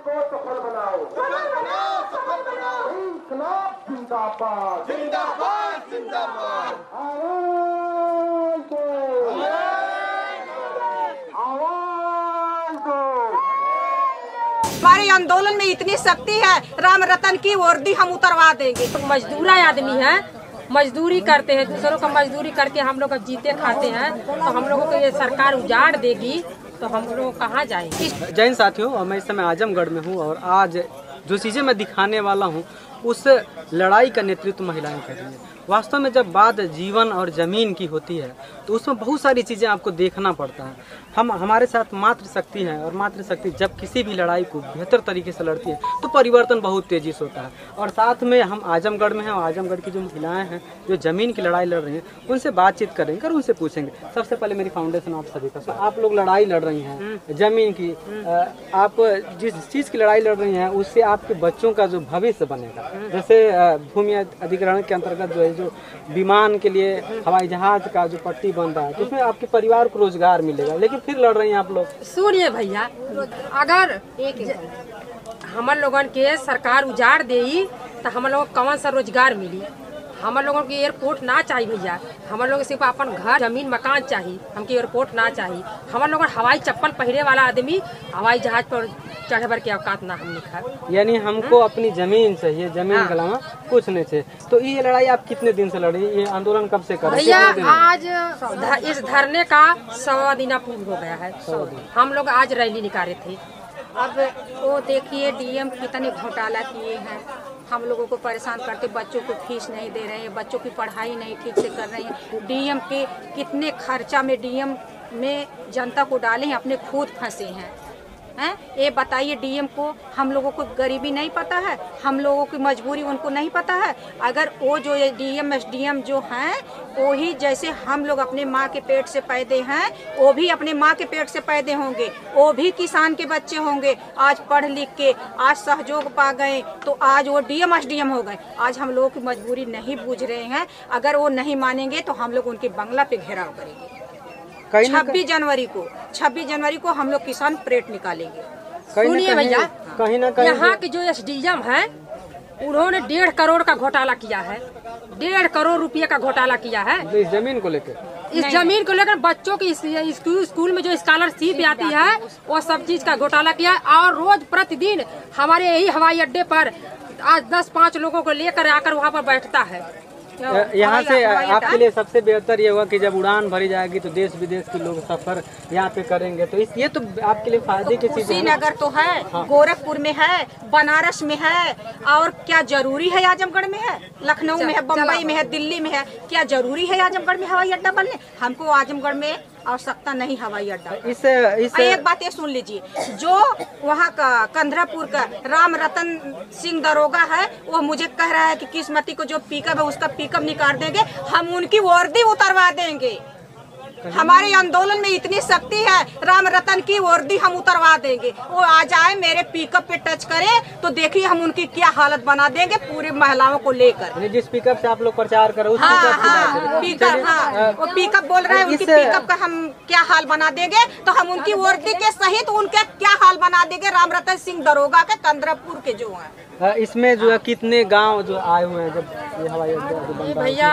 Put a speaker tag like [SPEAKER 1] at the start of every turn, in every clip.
[SPEAKER 1] को सफल बनाओ, सफल बनाओ। इंकलाब जिंदाबाद, जिंदाबाद, जिंदाबाद। आवाज दो, आवाज दो।
[SPEAKER 2] हमारे आंदोलन में इतनी शक्ति है, राम रतन की वर्दी हम उतरवा देंगे।
[SPEAKER 3] तो मजदूर आदमी है, मजदूरी करते हैं, दूसरों का मजदूरी करके हम लोग जीते खाते हैं। तो हम लोगों को ये सरकार उजाड़ देगी तो हम लोग कहाँ जाएंगे।
[SPEAKER 4] जय हिंद साथियों, और मैं इस समय आजमगढ़ में हूँ और आज जो चीज़ें मैं दिखाने वाला हूँ उस लड़ाई का नेतृत्व महिलाएं कर रही हैं। वास्तव में जब बात जीवन और ज़मीन की होती है तो उसमें बहुत सारी चीज़ें आपको देखना पड़ता है। हमारे साथ मातृशक्ति है और मातृशक्ति जब किसी भी लड़ाई को बेहतर तरीके से लड़ती है तो परिवर्तन बहुत तेज़ी से होता है। और साथ में हम आजमगढ़ में हैं और आजमगढ़ की जो महिलाएं हैं जो ज़मीन की लड़ाई लड़ रही हैं उनसे बातचीत करेंगे और उनसे पूछेंगे। सबसे पहले मेरी फाउंडेशन आप सभी का, आप लोग लड़ाई लड़ रही हैं ज़मीन की, आप जिस चीज़ की लड़ाई लड़ रही हैं उससे आपके बच्चों का जो भविष्य बनेगा, जैसे भूमि अधिग्रहण के अंतर्गत जो है जो विमान के लिए हवाई जहाज का जो पट्टी बन रहा है तो उसमें आपके परिवार को रोजगार मिलेगा, लेकिन फिर लड़ रही हैं आप लोग।
[SPEAKER 3] सुनिए भैया, अगर हम लोगन के सरकार उजाड़ देगी तो हम लोगों को कौन सा रोजगार मिली। हम लोगों को एयरपोर्ट ना चाहिए भैया, हम लोग सिर्फ अपन घर जमीन मकान चाहिए, हमके एयरपोर्ट ना चाहिए। हम लोग हवाई चप्पल पहने वाला आदमी हवाई जहाज पर चढ़े भर के औकात ना हम लिखा।
[SPEAKER 4] यानी हमको अपनी जमीन चाहिए, जमीन के अलावा कुछ नहीं चाहिए। तो ये लड़ाई आप कितने दिन से लड़ी, ये आंदोलन कब से कर रहे हैं?
[SPEAKER 3] भैया आज इस धरने का 100 दिन पूर्ण हो गया है। हम लोग आज रैली निकाले थे।
[SPEAKER 2] अब वो देखिए डीएम कितने घोटाला किए हैं, हम लोगों को परेशान करते, बच्चों को फीस नहीं दे रहे हैं, बच्चों की पढ़ाई नहीं ठीक से कर रहे हैं। डीएम के कितने खर्चा में डीएम में जनता को डाले हैं, अपने खुद फंसे हैं। ये बताइए डीएम को, हम लोगों को गरीबी नहीं पता है, हम लोगों की मजबूरी उनको नहीं पता है। अगर वो जो ये डीएम एसडीएम जो हैं वो ही जैसे हम लोग अपने माँ के पेट से पैदे हैं वो भी अपने माँ के पेट से पैदे होंगे, वो भी किसान के बच्चे होंगे। आज पढ़ लिख के आज सहयोग पा गए तो आज वो डीएम एसडीएम हो गए। आज हम लोगों की मजबूरी नहीं बूझ रहे हैं, अगर वो नहीं मानेंगे तो हम लोग उनके बंगला पे घेराव करेंगे। 26 जनवरी को हम लोग किसान परेड निकालेंगे।
[SPEAKER 3] सुनिए भैया,
[SPEAKER 4] कहीं ना कहीं
[SPEAKER 3] यहाँ के जो एसडीएम है उन्होंने 1.5 करोड़ का घोटाला किया है, 1.5 करोड़ रुपये का घोटाला किया है
[SPEAKER 4] इस जमीन को लेकर।
[SPEAKER 3] इस जमीन को लेकर बच्चों की स्कूल में जो स्कॉलरशिप आती है वो सब चीज का घोटाला किया है। और रोज प्रतिदिन हमारे यही हवाई अड्डे पर आज 10-5 लोगों को लेकर आकर वहाँ पर बैठता है।
[SPEAKER 4] यहाँ से आपके लिए सबसे बेहतर ये हुआ कि जब उड़ान भरी जाएगी तो देश विदेश के लोग सफर यहाँ पे करेंगे, तो ये तो आपके लिए फायदे की चीज है।
[SPEAKER 2] श्रीनगर तो है, हाँ। गोरखपुर में है, बनारस में है, और क्या जरूरी है आजमगढ़ में है, लखनऊ में है, बम्बई में है, दिल्ली में है। क्या जरूरी है आजमगढ़ में हवाई अड्डा बनने? हमको आजमगढ़ में आवश्यकता नहीं हवाई अड्डा। एक बात ये सुन लीजिए, जो वहाँ का कंधरापुर का राम रतन सिंह दरोगा है वो मुझे कह रहा है कि किस्मती को जो पिकअप है उसका पिकअप निकाल देंगे, हम उनकी वर्दी उतरवा देंगे। हमारे आंदोलन में इतनी शक्ति है, राम रतन की वर्दी हम उतरवा देंगे। वो आ जाए मेरे पिकअप पे टच करे तो देखिए हम उनकी क्या हालत बना देंगे पूरी महिलाओं को लेकर।
[SPEAKER 4] जिस पिकअप से आप लोग प्रचार करो उस
[SPEAKER 2] पिकअप, हाँ वो पिकअप बोल रहे हैं, उनकी पिकअप का हम क्या हाल बना देंगे, तो हम उनकी वर्दी के सहित उनके क्या हाल बना देंगे। राम रतन सिंह दरोगा के कंधरापुर के जो है
[SPEAKER 4] इसमें जो है कितने गांव जो आए हुए हैं जब ये हवाई अड्डा बन रहा है?
[SPEAKER 3] भैया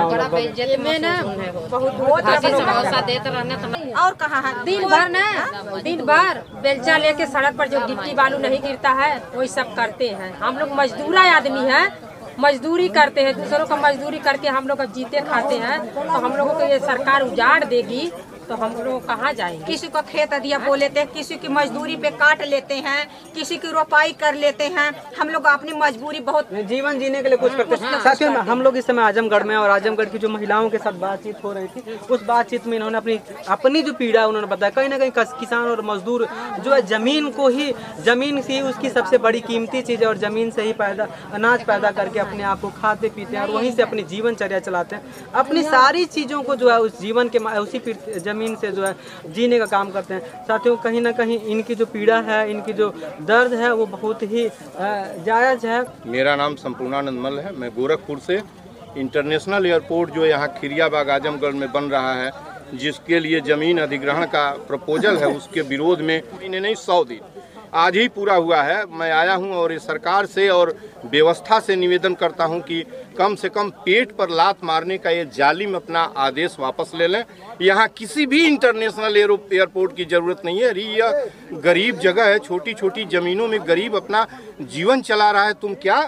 [SPEAKER 2] और कहाँ है
[SPEAKER 3] दिन भर बेलचा लेके सड़क पर जो गिट्टी बालू नहीं गिरता है वही सब करते हैं। हम लोग मजदूर आदमी हैं, मजदूरी करते हैं, दूसरों का मजदूरी करके हम लोग जीते खाते हैं। तो हम लोगों को ये सरकार उजाड़ देगी तो हम लोग कहाँ जाएंगे।
[SPEAKER 2] किसी को खेत अधिया बो लेते हैं, किसी की मजदूरी पे काट लेते हैं, किसी की रोपाई कर लेते हैं। हम लोग अपनी मजबूरी बहुत
[SPEAKER 4] जीवन जीने के लिए कुछ करते हैं। साथियों, हम लोग इस समय आजमगढ़ में और आजमगढ़ की जो महिलाओं के साथ बातचीत हो रही थी उस बातचीत में इन्होंने अपनी जो पीड़ा उन्होंने बताया। कहीं ना कहीं किसान और मजदूर जो है जमीन से ही उसकी सबसे बड़ी कीमती चीज़ है और जमीन से ही अनाज पैदा करके अपने आप को खाते पीते हैं और वहीं से अपनी जीवनचर्या चलाते हैं। अपनी सारी चीज़ों को जो है उस जीवन के उसी जमीन से जो है जीने का काम करते हैं। साथियों, कहीं ना कहीं इनकी जो पीड़ा है, इनकी जो दर्द है वो बहुत ही जायज़ है।
[SPEAKER 5] मेरा नाम संपूर्णानंद मल है, मैं गोरखपुर से। इंटरनेशनल एयरपोर्ट जो यहाँ खिरियाबाग आजमगढ़ में बन रहा है, जिसके लिए ज़मीन अधिग्रहण का प्रपोजल है, उसके विरोध में नहीं 100 दिन आज ही पूरा हुआ है। मैं आया हूं और इस सरकार से और व्यवस्था से निवेदन करता हूं कि कम से कम पेट पर लात मारने का ये जालिम अपना आदेश वापस ले लें। यहाँ किसी भी इंटरनेशनल एयरपोर्ट की जरूरत नहीं है। अरे यह गरीब जगह है, छोटी छोटी जमीनों में गरीब अपना जीवन चला रहा है। तुम क्या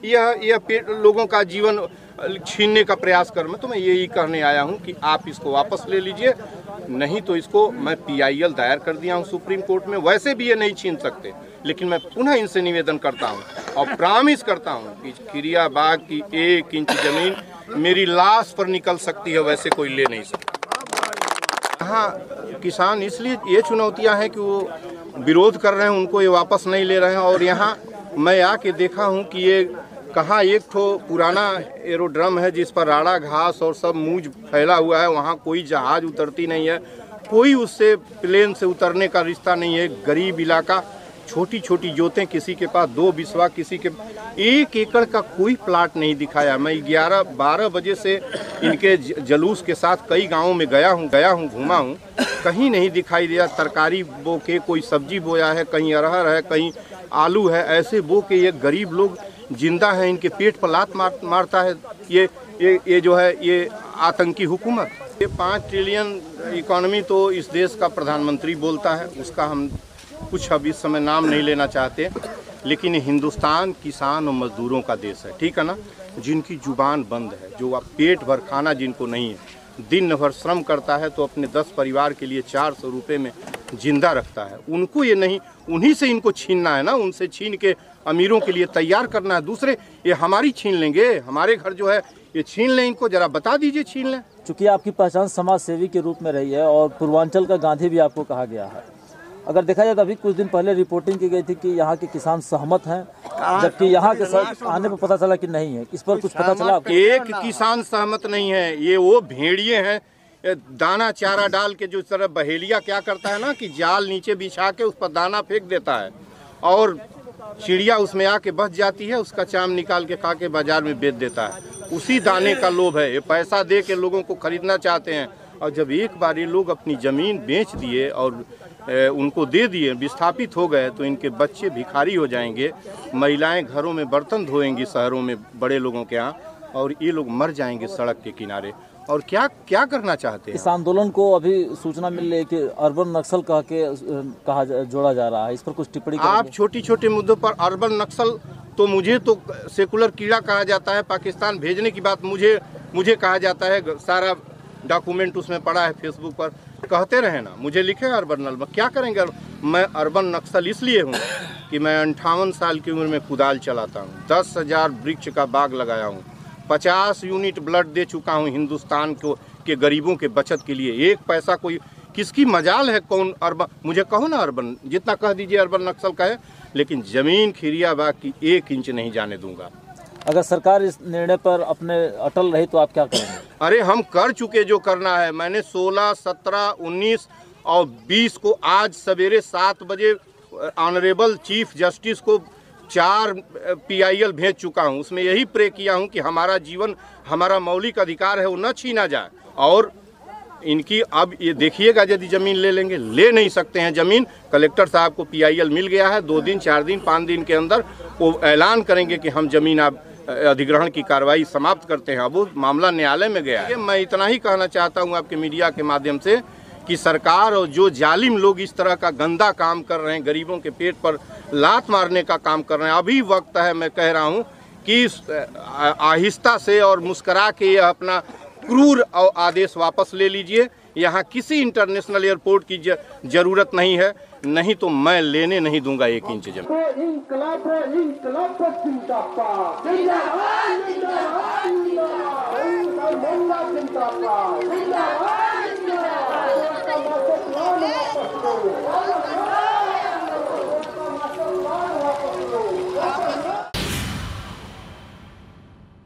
[SPEAKER 5] यह लोगों का जीवन छीनने का प्रयास कर। मैं तुम्हें यही कहने आया हूं कि आप इसको वापस ले लीजिए, नहीं तो इसको मैं PIL दायर कर दिया हूं सुप्रीम कोर्ट में। वैसे भी ये नहीं छीन सकते, लेकिन मैं पुनः इनसे निवेदन करता हूं और प्रॉमिस करता हूं कि खिरिया बाग की 1 इंच जमीन मेरी लाश पर निकल सकती है, वैसे कोई ले नहीं सकता। यहाँ किसान इसलिए ये चुनौतियाँ हैं कि वो विरोध कर रहे हैं, उनको ये वापस नहीं ले रहे हैं। और यहाँ मैं आके देखा हूँ कि ये कहाँ एक ठो पुराना एरोड्रम है जिस पर राड़ा घास और सब मूंज फैला हुआ है, वहाँ कोई जहाज उतरती नहीं है, कोई उससे प्लेन से उतरने का रिश्ता नहीं है। गरीब इलाका, छोटी छोटी जोतें, किसी के पास 2 बिस्वा, किसी के 1 एकड़ का कोई प्लाट नहीं दिखाया। मैं 11-12 बजे से इनके जलूस के साथ कई गाँवों में गया हूँ, घूमा हूँ, कहीं नहीं दिखाई दिया तरकारी बो के कोई सब्जी बोया है, कहीं अरहर है, कहीं आलू है, ऐसे बो के ये गरीब लोग जिंदा है, इनके पेट पर लात मारता है ये जो है ये आतंकी हुकूमत। ये 5 ट्रिलियन इकोनॉमी तो इस देश का प्रधानमंत्री बोलता है, उसका हम कुछ अब इस समय नाम नहीं लेना चाहते, लेकिन हिंदुस्तान किसान और मजदूरों का देश है, ठीक है ना। जिनकी जुबान बंद है, जो पेट भर खाना जिनको नहीं है, दिन भर श्रम करता है तो अपने 10 परिवार के लिए 400 रुपये में जिंदा रखता है, उनको ये नहीं, उन्हीं से इनको छीनना है ना, उनसे छीन के अमीरों के लिए तैयार करना है। दूसरे ये हमारी छीन लेंगे, हमारे घर जो है ये छीन लें, इनको जरा बता दीजिए छीन लें।
[SPEAKER 6] चूँकि आपकी पहचान समाज सेवी के रूप में रही है और पूर्वांचल का गांधी भी आपको कहा गया है, अगर देखा जाए तो अभी कुछ दिन पहले रिपोर्टिंग की गई थी कि यहाँ के किसान सहमत हैं, जबकि यहाँ के साथ आने पर पता चला कि नहीं है। इस पर कुछ पता चला?
[SPEAKER 5] एक किसान सहमत नहीं है, ये वो भेड़िए हैं, दाना चारा डाल के जो तरह बहेलिया क्या करता है ना कि जाल नीचे बिछा के उस पर दाना फेंक देता है और चिड़िया उसमें आके बच जाती है, उसका चाम निकाल के खा के बाजार में बेच देता है, उसी दाने का लोभ है। ये पैसा दे के लोगों को खरीदना चाहते हैं, और जब एक बार ये लोग अपनी ज़मीन बेच दिए और उनको दे दिए, विस्थापित हो गए, तो इनके बच्चे भिखारी हो जाएंगे, महिलाएं घरों में बर्तन धोएंगी शहरों में बड़े लोगों के यहाँ, और ये लोग मर जाएंगे सड़क के किनारे। और क्या करना चाहते हैं?
[SPEAKER 6] इस आंदोलन को अभी सूचना मिल रही है कि अर्बन नक्सल कहा जोड़ा जा रहा है, इस पर कुछ टिप्पणी करेंगे?
[SPEAKER 5] आप छोटी छोटे मुद्दों पर अर्बन नक्सल, तो मुझे तो सेकुलर कीड़ा कहा जाता है। पाकिस्तान भेजने की बात मुझे कहा जाता है, सारा डॉक्यूमेंट उसमें पड़ा है फेसबुक पर, कहते रहे ना, मुझे लिखे अर्बन नक्सल, क्या करेंगे? मैं अर्बन नक्सल इसलिए हूँ कि मैं 58 साल की उम्र में कुदाल चलाता हूँ, 10,000 वृक्ष का बाग लगाया हूँ, 50 यूनिट ब्लड दे चुका हूँ हिंदुस्तान के गरीबों के बचत के लिए। 1 पैसा कोई किसकी मजाल है? कौन अर्बन, मुझे कहो ना अर्बन, जितना कह दीजिए अर्बन नक्सल का है, लेकिन जमीन खिरिया बाग की 1 इंच नहीं जाने दूंगा।
[SPEAKER 6] अगर सरकार इस निर्णय पर अपने अटल रही तो आप क्या करेंगे?
[SPEAKER 5] अरे हम कर चुके जो करना है। मैंने 16, 17, 19 और 20 को आज सवेरे 7 बजे ऑनरेबल चीफ जस्टिस को 4 PIL भेज चुका हूं। उसमें यही प्रे किया हूं कि हमारा जीवन, हमारा मौलिक अधिकार है वो न छीना जाए। और इनकी अब ये देखिएगा, यदि ज़मीन ले लेंगे, ले नहीं सकते हैं ज़मीन। कलेक्टर साहब को PIL मिल गया है, 2 दिन 4 दिन 5 दिन के अंदर वो ऐलान करेंगे कि हम ज़मीन आप अधिग्रहण की कार्रवाई समाप्त करते हैं। अब वो मामला न्यायालय में गया है। मैं इतना ही कहना चाहता हूँ आपके मीडिया के माध्यम से कि सरकार और जो जालिम लोग इस तरह का गंदा काम कर रहे हैं, गरीबों के पेट पर लात मारने का काम कर रहे हैं, अभी वक्त है, मैं कह रहा हूँ कि आहिस्ता से और मुस्करा के यह अपना क्रूर आदेश वापस ले लीजिए। यहाँ किसी इंटरनेशनल एयरपोर्ट की जरूरत नहीं है, नहीं तो मैं लेने नहीं दूंगा 1 इंच जमीन।
[SPEAKER 1] इंकलाब जिंदाबाद, जिंदाबाद, जिंदाबाद, जिंदाबाद, जिंदाबाद, जिंदाबाद।